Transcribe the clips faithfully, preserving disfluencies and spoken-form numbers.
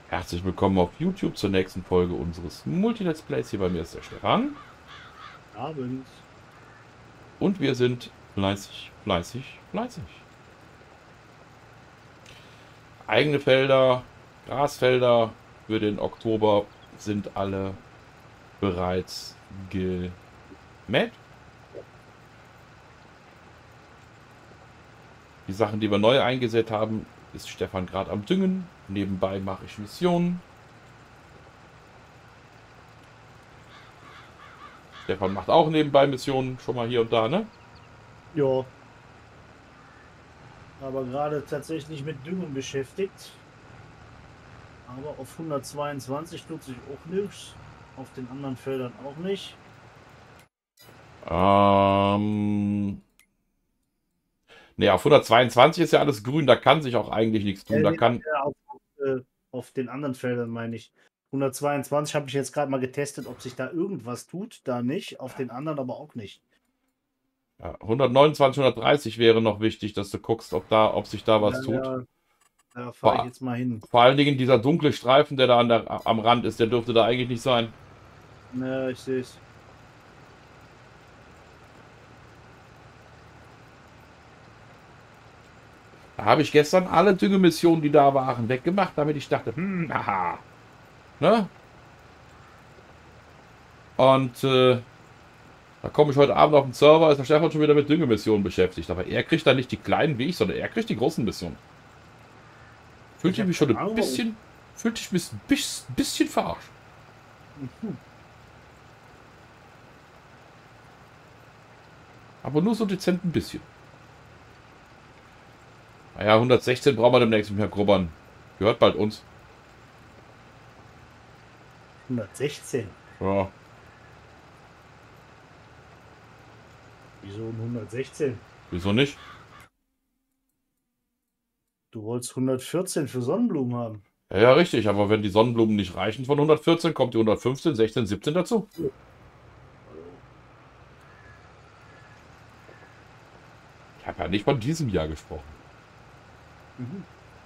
Herzlich willkommen auf YouTube zur nächsten Folge unseres Multi-Let's Plays. Hier bei mir ist der Stefan. Abend. Und wir sind fleißig, fleißig, fleißig. Eigene Felder, Grasfelder für den Oktober sind alle bereits gemäht. Die Sachen, die wir neu eingesät haben, ist Stefan gerade am Düngen. Nebenbei mache ich Missionen. Stefan macht auch nebenbei Missionen, schon mal hier und da, ne? Ja. Aber gerade tatsächlich mit Düngen beschäftigt. Aber auf hundertzweiundzwanzig tut sich auch nichts. Auf den anderen Feldern auch nicht. Ähm, ne, auf hundertzweiundzwanzig ist ja alles grün, da kann sich auch eigentlich nichts tun. Äh, Da nee, kann. äh, auf, äh, auf den anderen Feldern meine ich. hundertzweiundzwanzig habe ich jetzt gerade mal getestet, ob sich da irgendwas tut. Da nicht. Auf den anderen aber auch nicht. Ja, hundertneunundzwanzig, hundertdreißig wäre noch wichtig, dass du guckst, ob da, ob sich da was Ja, tut. ja, da fahre ich Vor, jetzt mal hin. vor allen Dingen dieser dunkle Streifen, der da an der, am Rand ist, der dürfte da eigentlich nicht sein. Ja, ich sehe es. Da habe ich gestern alle Düngemissionen, die da waren, weggemacht, damit ich dachte, hm, haha. Ne? Und äh, da komme ich heute Abend auf den Server, ist der Stefan schon wieder mit Düngemissionen beschäftigt. Aber er kriegt da nicht die kleinen wie ich, sondern er kriegt die großen Missionen. Ich Fühlte ich habe mich schon keine ein Ahnung, warum. bisschen, fühlte ich mich ein bisschen, bisschen verarscht. Mhm. Aber nur so dezent ein bisschen. Naja, hundertsechzehn brauchen wir demnächst nicht mehr grubbern. Gehört bald uns. hundertsechzehn. Ja. Wieso um hundertsechzehn? Wieso nicht? Du wolltest hundertvierzehn für Sonnenblumen haben. Ja, ja, richtig. Aber wenn die Sonnenblumen nicht reichen von hundertvierzehn, kommt die hundertfünfzehn, sechzehn, siebzehn dazu. Hallo. Ich habe ja nicht von diesem Jahr gesprochen. Mhm.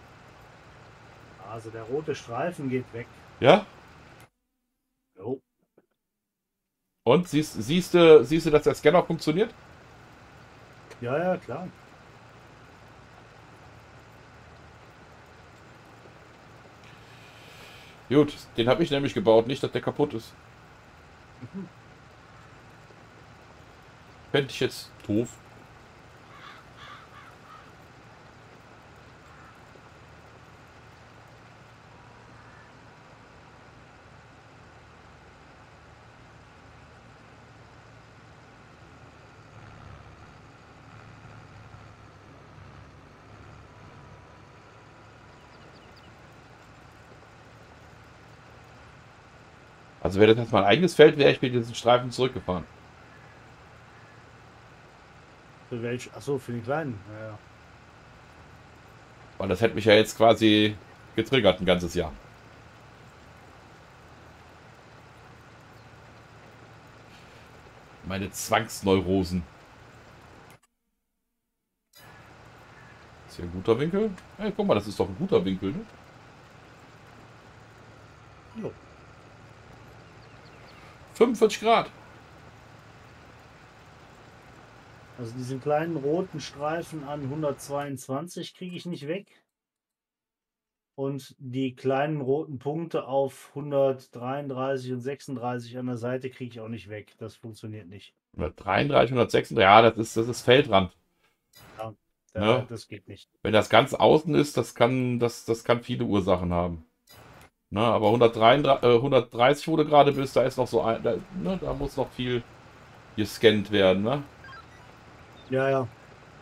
Also der rote Streifen geht weg. Ja? Jo. Und siehst, siehst, du, siehst du, dass der Scanner funktioniert? Ja, ja, klar. Gut, den habe ich nämlich gebaut, nicht, dass der kaputt ist. Mhm. Fände ich jetzt doof. Also wäre das jetzt mein eigenes Feld, wäre ich mit diesen Streifen zurückgefahren. Für welche? Achso, für die Kleinen. Ja, ja. Weil das hätte mich ja jetzt quasi getriggert ein ganzes Jahr. Meine Zwangsneurosen. Ist hier ein guter Winkel? Hey, guck mal, das ist doch ein guter Winkel, ne? Jo. fünfundvierzig Grad. Also diesen kleinen roten Streifen an hundertzweiundzwanzig kriege ich nicht weg. Und die kleinen roten Punkte auf hundertdreiunddreißig und sechsunddreißig an der Seite kriege ich auch nicht weg. Das funktioniert nicht. hundertdreiunddreißig, hundertsechsunddreißig, ja, das ist, das ist Feldrand. Ja, da, Ne? das geht nicht. Wenn das ganz außen ist, das kann, das, das kann viele Ursachen haben. Ne? Aber hundertdreiunddreißig, äh, hundertdreißig, wo du gerade bist, da ist noch so ein, da, ne? Da muss noch viel gescannt werden. Ne? Ja, ja.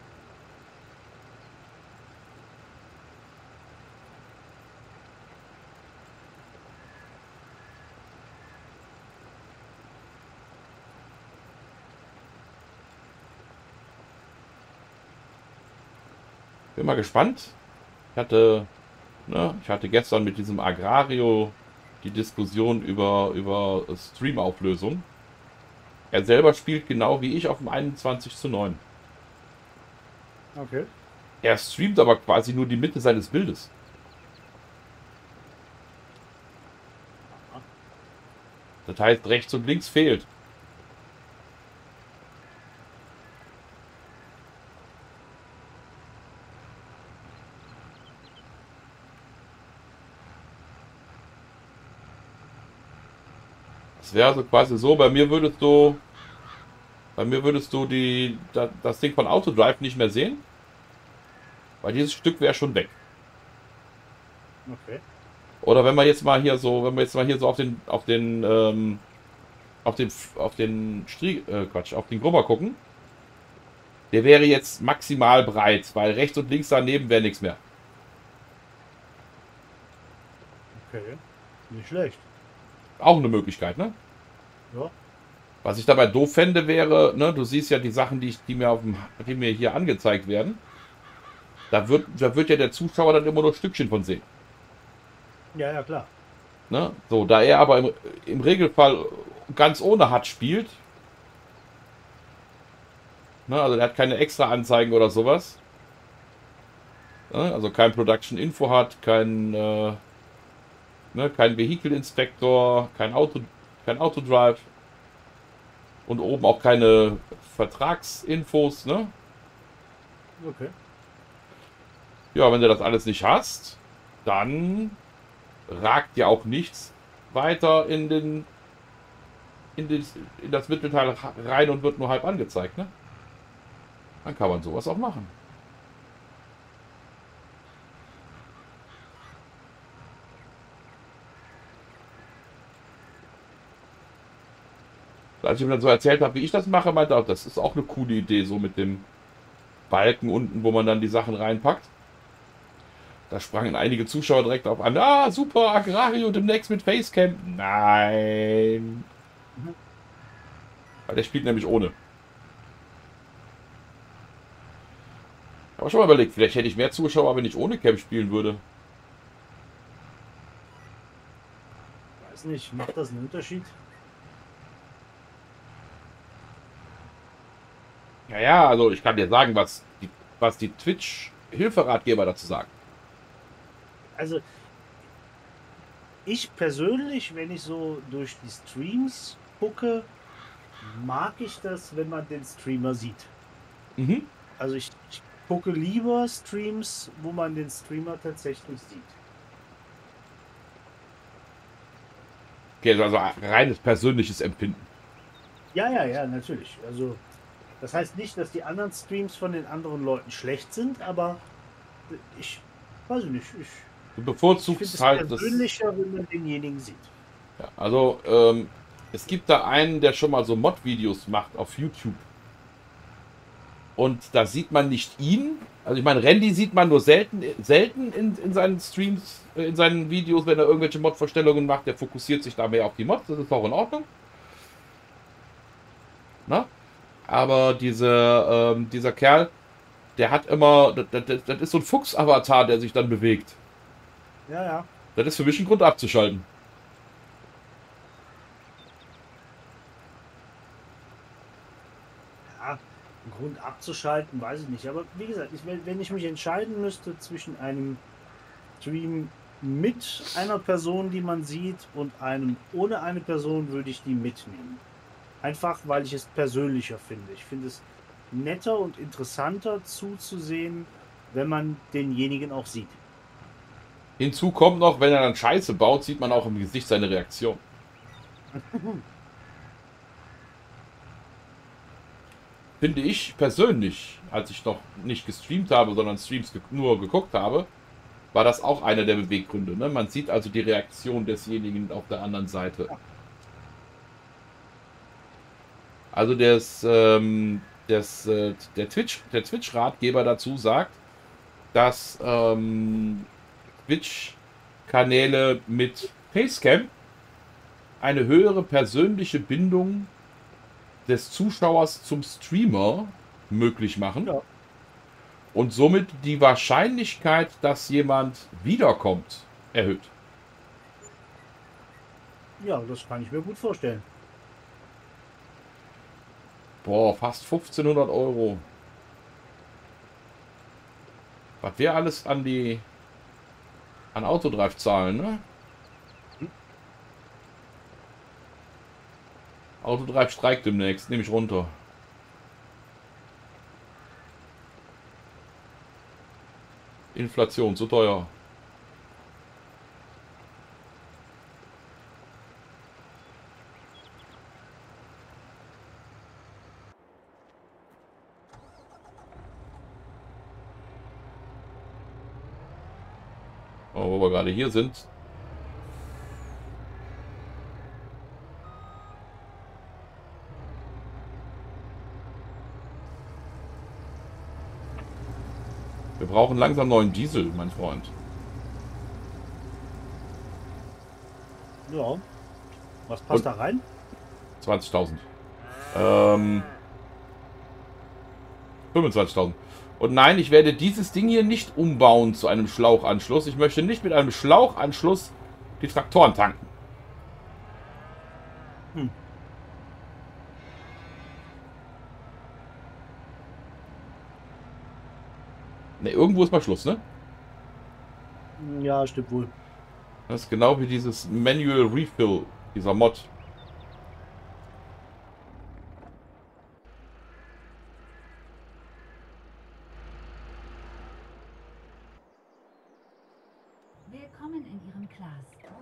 Bin mal gespannt. Ich hatte, ne? Ich hatte gestern mit diesem Agrario die Diskussion über, über Stream-Auflösung. Er selber spielt genau wie ich auf dem einundzwanzig zu neun. Okay. Er streamt aber quasi nur die Mitte seines Bildes. Das heißt, rechts und links fehlt. Das wäre also quasi so, bei mir würdest du, bei mir würdest du die, da, das Ding von Autodrive nicht mehr sehen, weil dieses Stück wäre schon weg. Okay. Oder wenn wir jetzt mal hier so, wenn wir jetzt mal hier so auf den, auf den, ähm, auf den, auf den Strie, äh, Quatsch, auf den Grubber gucken, der wäre jetzt maximal breit, weil rechts und links daneben wäre nichts mehr. Okay. Nicht schlecht. Auch eine Möglichkeit, ne? Ja. Was ich dabei doof fände, wäre, ne, du siehst ja die Sachen, die, ich, die, mir auf dem, die mir hier angezeigt werden. Da wird, da wird ja der Zuschauer dann immer nur ein Stückchen von sehen. Ja, ja, klar. Ne? So, da er aber im, im Regelfall ganz ohne H U D spielt, ne, also der hat keine extra Anzeigen oder sowas. Ne, also kein Production Info hat, kein, äh, ne, kein Vehicle Inspector, kein Auto, kein Autodrive. Und oben auch keine Vertragsinfos, ne? Okay. Ja, wenn du das alles nicht hast, dann ragt ja auch nichts weiter in den in, den, in das Mittelteil rein und wird nur halb angezeigt, ne? Dann kann man sowas auch machen. Als ich ihm dann so erzählt habe, wie ich das mache, meinte er, das ist auch eine coole Idee, so mit dem Balken unten, wo man dann die Sachen reinpackt. Da sprangen einige Zuschauer direkt auf an. Ah, super, Agrario demnächst mit Facecam. Nein. Mhm. Weil der spielt nämlich ohne. Aber schon mal überlegt, vielleicht hätte ich mehr Zuschauer, wenn ich ohne Cam spielen würde. Weiß nicht, macht das einen Unterschied? Ja, ja, also ich kann dir sagen, was die, was die Twitch-Hilferatgeber dazu sagen. Also, ich persönlich, wenn ich so durch die Streams gucke, mag ich das, wenn man den Streamer sieht. Mhm. Also ich, ich gucke lieber Streams, wo man den Streamer tatsächlich sieht. Okay, also reines persönliches Empfinden. Ja, ja, ja, natürlich. Also das heißt nicht, dass die anderen Streams von den anderen Leuten schlecht sind, aber ich weiß nicht, ich, Du ich finde bevorzugst es halt das. persönlicher, wenn man denjenigen sieht. Ja, also, ähm, es gibt da einen, der schon mal so Mod-Videos macht auf YouTube. Und da sieht man nicht ihn. Also ich meine, Randy sieht man nur selten, selten in, in seinen Streams, in seinen Videos, wenn er irgendwelche Mod-Vorstellungen macht. Der fokussiert sich da mehr auf die Mods. Das ist auch in Ordnung. Na? Aber diese, ähm, dieser Kerl, der hat immer, das, das, das ist so ein Fuchs-Avatar, der sich dann bewegt. Ja, ja. Das ist für mich ein Grund abzuschalten. Ja, einen Grund abzuschalten, weiß ich nicht. Aber wie gesagt, ich, wenn wenn ich mich entscheiden müsste zwischen einem Stream mit einer Person, die man sieht, und einem ohne eine Person, würde ich die mitnehmen. Einfach, weil ich es persönlicher finde. Ich finde es netter und interessanter zuzusehen, wenn man denjenigen auch sieht. Hinzu kommt noch, wenn er dann Scheiße baut, sieht man auch im Gesicht seine Reaktion. Finde ich persönlich, als ich noch nicht gestreamt habe, sondern Streams ge nur geguckt habe, war das auch einer der Beweggründe. Ne? Man sieht also die Reaktion desjenigen auf der anderen Seite. Also des, ähm, des, äh, der Twitch, der Twitch-Ratgeber dazu sagt, dass ähm, Twitch-Kanäle mit Facecam eine höhere persönliche Bindung des Zuschauers zum Streamer möglich machen Ja, und somit die Wahrscheinlichkeit, dass jemand wiederkommt, erhöht. ja, das kann ich mir gut vorstellen. Boah, fast fünfzehnhundert Euro. Was wir alles an die an Autodrive zahlen, ne? Autotreib streikt demnächst. Nehme ich runter. Inflation, zu teuer. Oh, wo wir gerade hier sind. Wir brauchen langsam neuen Diesel, mein Freund. Ja. Was passt Und da rein? zwanzigtausend. Ähm, fünfundzwanzigtausend. Und nein, ich werde dieses Ding hier nicht umbauen zu einem Schlauchanschluss. Ich möchte nicht mit einem Schlauchanschluss die Traktoren tanken. Hm. Ne, irgendwo ist mal Schluss, ne? Ja, stimmt wohl. Das ist genau wie dieses Manual Refill, dieser Mod. Willkommen in Ihrem Class.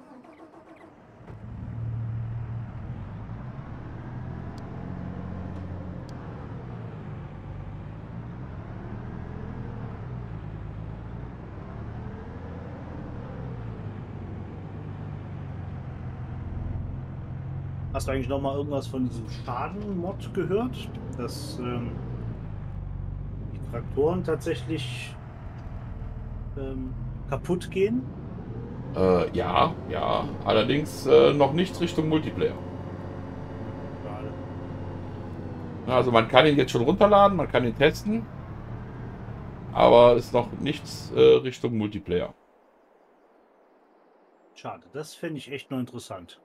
Hast du eigentlich noch mal irgendwas von diesem Schaden-Mod gehört? Dass ähm, die Traktoren tatsächlich ähm, kaputt gehen? Äh, ja, ja. Allerdings äh, noch nichts Richtung Multiplayer. Schade. Also man kann ihn jetzt schon runterladen, man kann ihn testen. Aber ist noch nichts äh, Richtung Multiplayer. Schade. Das fände ich echt noch interessant.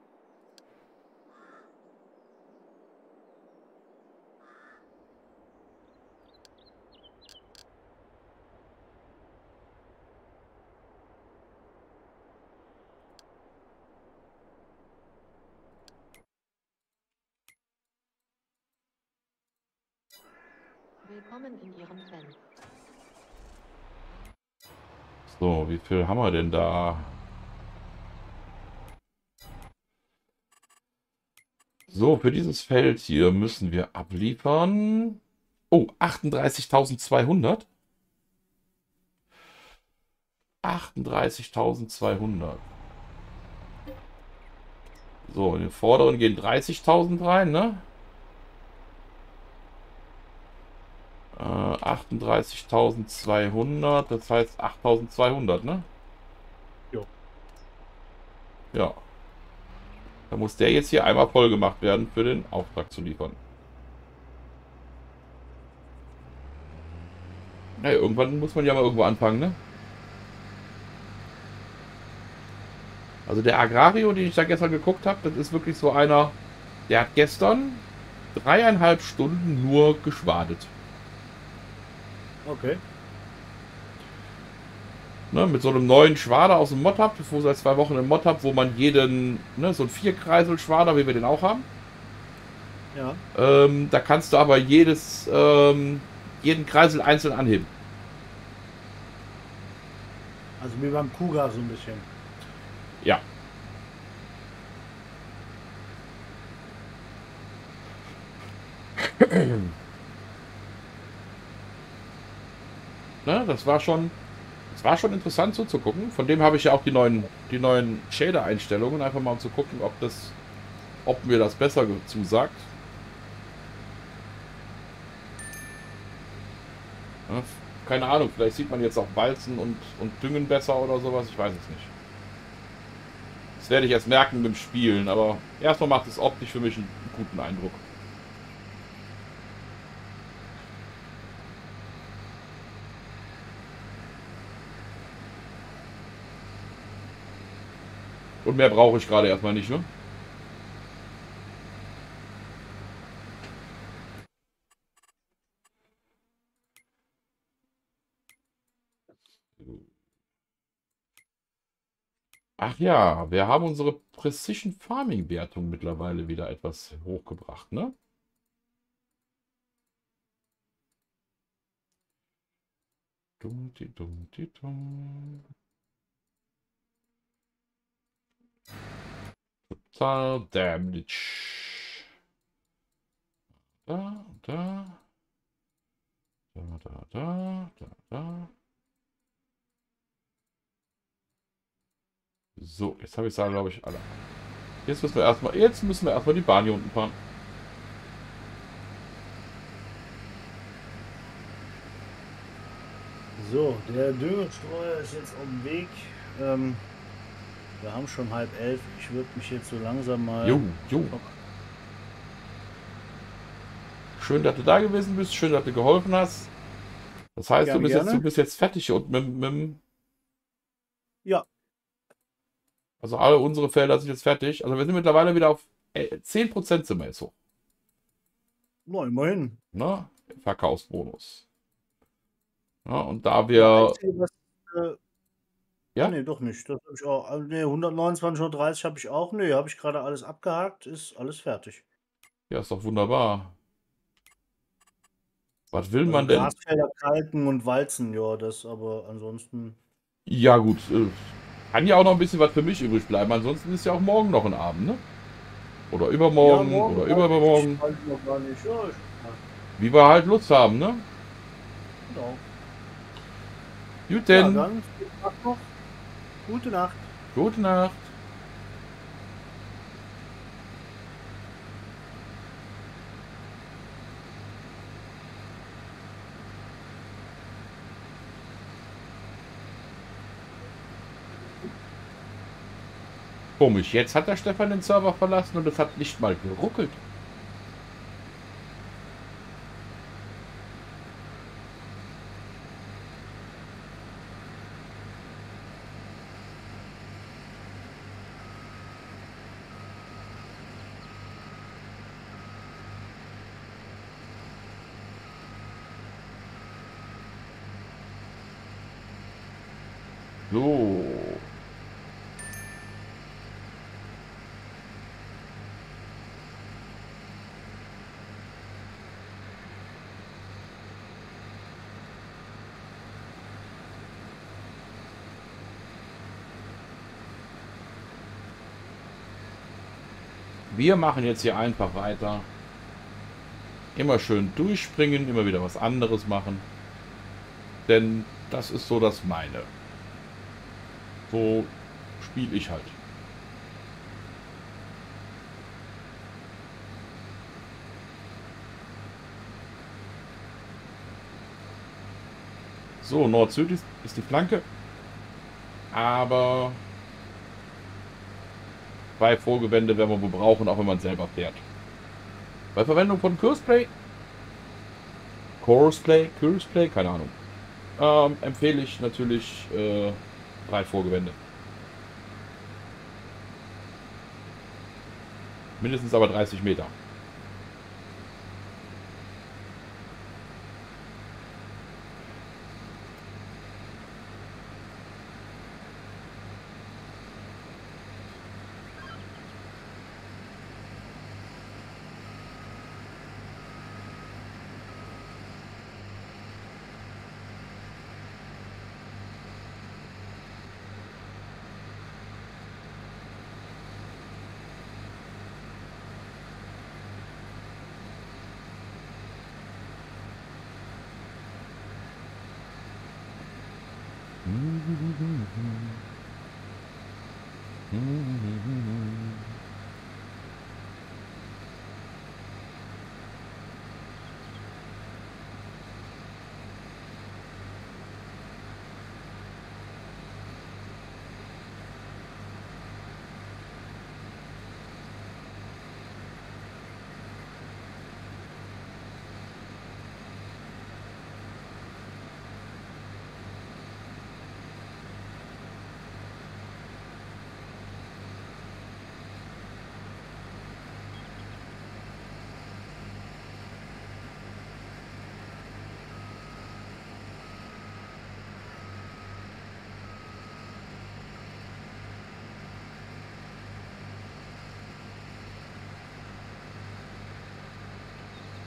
Willkommen in Ihrem Fan. So, wie viel haben wir denn da? So, für dieses Feld hier müssen wir abliefern. Oh, achtunddreißigtausendzweihundert. achtunddreißigtausendzweihundert. So, in den vorderen gehen dreißigtausend rein, ne? Äh, achtunddreißigtausendzweihundert, das heißt achttausendzweihundert, ne? Jo. Ja. Da muss der jetzt hier einmal voll gemacht werden, für den Auftrag zu liefern. Naja, irgendwann muss man ja mal irgendwo anfangen, ne? Also der Agrario, den ich da gestern geguckt habe, das ist wirklich so einer, der hat gestern dreieinhalb Stunden nur geschwadet. Okay. Ne, mit so einem neuen Schwader aus dem Mod hab, wo seit zwei Wochen im Mod hab, wo man jeden, ne, so ein Vierkreisel-Schwader, wie wir den auch haben. Ja. Ähm, da kannst du aber jedes, ähm, jeden Kreisel einzeln anheben. Also wie beim Kuga so ein bisschen. Ja. Ne, das war schon, das war schon interessant zuzugucken. Von dem habe ich ja auch die neuen, die neuen Shader-Einstellungen, einfach mal um zu gucken, ob das, ob mir das besser zusagt. Ja, keine Ahnung, vielleicht sieht man jetzt auch Walzen und, und Düngen besser oder sowas, ich weiß es nicht. Das werde ich erst merken beim Spielen, aber erstmal macht es optisch für mich einen guten Eindruck. Und mehr brauche ich gerade erstmal nicht, ne? Ach ja, wir haben unsere Precision Farming Wertung mittlerweile wieder etwas hochgebracht, ne? Dum, di, dum, di, dum. Total Damage. Da, da. Da, da, da, da, da. So, jetzt habe ich es, glaube ich, alle. Jetzt müssen wir erstmal, jetzt müssen wir erstmal die Bahn hier unten fahren. So, der Düngestreuer ist jetzt auf dem Weg. Ähm, wir haben schon halb elf. Ich würde mich jetzt so langsam mal. Jo, jo. Schön, dass du da gewesen bist. Schön, dass du geholfen hast. Das heißt, Gern, du, bist jetzt, gerne. du bist jetzt fertig hier unten mit, mit, Ja. also alle unsere Felder sind jetzt fertig. Also wir sind mittlerweile wieder auf äh, zehn Prozent sind wir jetzt hoch. Na, immerhin. Ne? Verkaufsbonus. Ja, und da Das wir. Einzige, was, äh, Ja? ah, nee, doch nicht. Das habe ich auch. ah, Nee, hundertneunundzwanzig, hundertdreißig habe ich auch. Nee, habe ich gerade alles abgehakt. Ist alles fertig. Ja, ist doch wunderbar. Was will Also man denn? Grasfelder kalken und walzen, ja, das aber ansonsten. Ja, gut. Äh, kann ja auch noch ein bisschen was für mich übrig bleiben. Ansonsten ist ja auch morgen noch ein Abend, ne? Oder Ja, übermorgen morgen oder weiß ich, übermorgen. weiß ich noch gar nicht. Ja, ich, ja, Wie wir halt Lust haben, ne? genau. Gut, Ja, denn. dann gute Nacht noch. Gute Nacht. Gute Nacht. Komisch, jetzt hat der Stefan den Server verlassen und es hat nicht mal geruckelt. So. Wir machen jetzt hier einfach weiter. Immer schön durchspringen, immer wieder was anderes machen. Denn das ist so das meine. So spiele ich halt. So, Nord-Süd ist, ist die Flanke. Aber zwei Vorgewände werden wir wohl brauchen, auch wenn man selber fährt. Bei Verwendung von Courseplay, Courseplay, Courseplay, keine Ahnung, ähm, empfehle ich natürlich äh, drei Vorgewände. Mindestens aber dreißig Meter.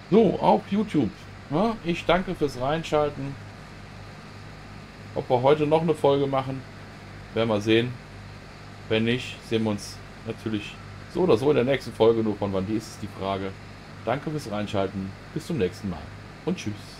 So, auf YouTube. Ja, ich danke fürs Reinschalten. Ob wir heute noch eine Folge machen, werden wir sehen. Wenn nicht, sehen wir uns natürlich so oder so in der nächsten Folge. Nur von wann die ist, ist die Frage. Danke fürs Reinschalten. Bis zum nächsten Mal. Und tschüss.